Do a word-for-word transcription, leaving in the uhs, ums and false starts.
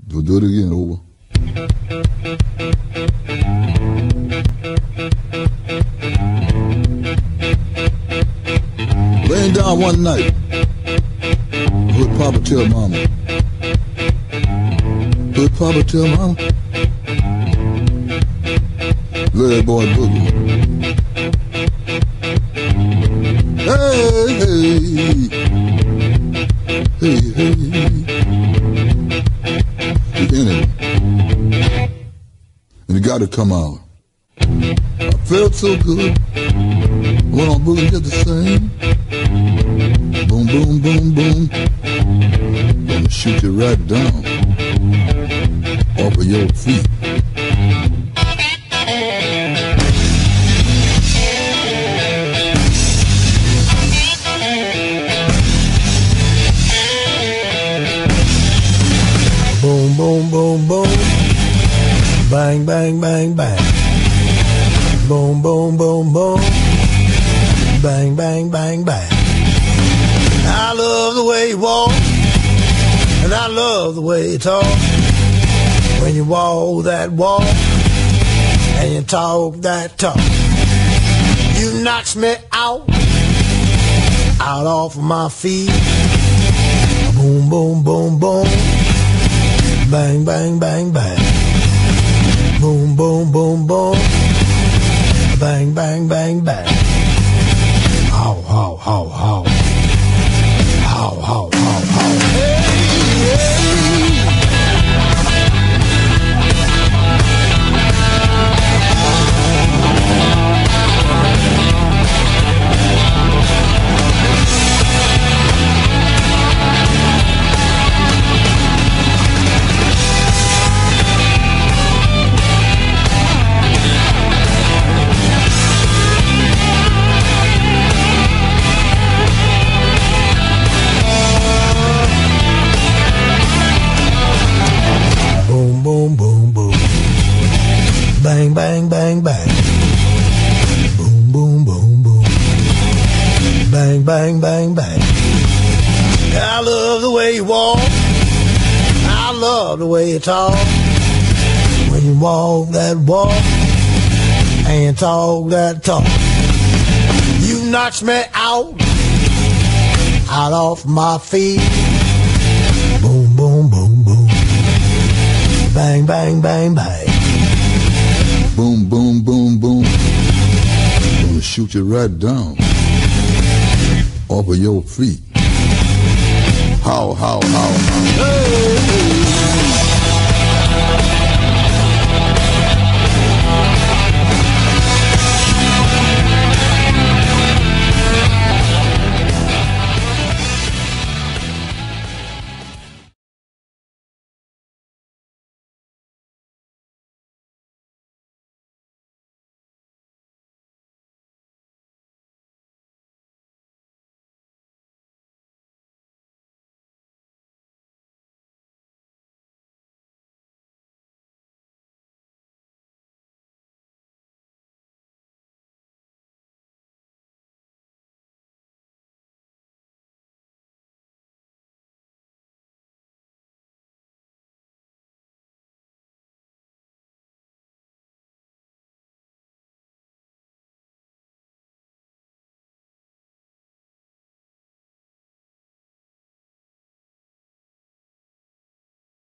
We'll do it again, over. Laying down one night, heard Papa tell Mama. Heard Papa tell Mama, let that boy boogie. Hey, hey, hey, hey. The enemy. And he got to come out. I felt so good. Went on boogie just the same. Boom, boom, boom, boom. Gonna shoot you right down off of your feet. Boom, boom, boom, boom. Bang, bang, bang, bang. Boom, boom, boom, boom. Bang, bang, bang, bang. I love the way you walk, and I love the way you talk. When you walk that walk, and you talk that talk, you knocks me out, out off of my feet. Boom, boom, boom, boom. Bang, bang, bang, bang. Boom, boom, boom, boom. Bang, bang, bang, bang. How, how, how, how. How, how, how, how. Hey, hey. Boom, boom, boom. Bang, bang, bang, bang. Boom, boom, boom, boom. Bang, bang, bang, bang. I love the way you walk. I love the way you talk. When you walk that walk and talk that talk, you knocks me out, out off my feet. Boom, boom, boom, boom. Bang, bang, bang, bang. Boom, boom, boom, boom. Gonna shoot you right down off of your feet. How, how, how, how. Hey, hey.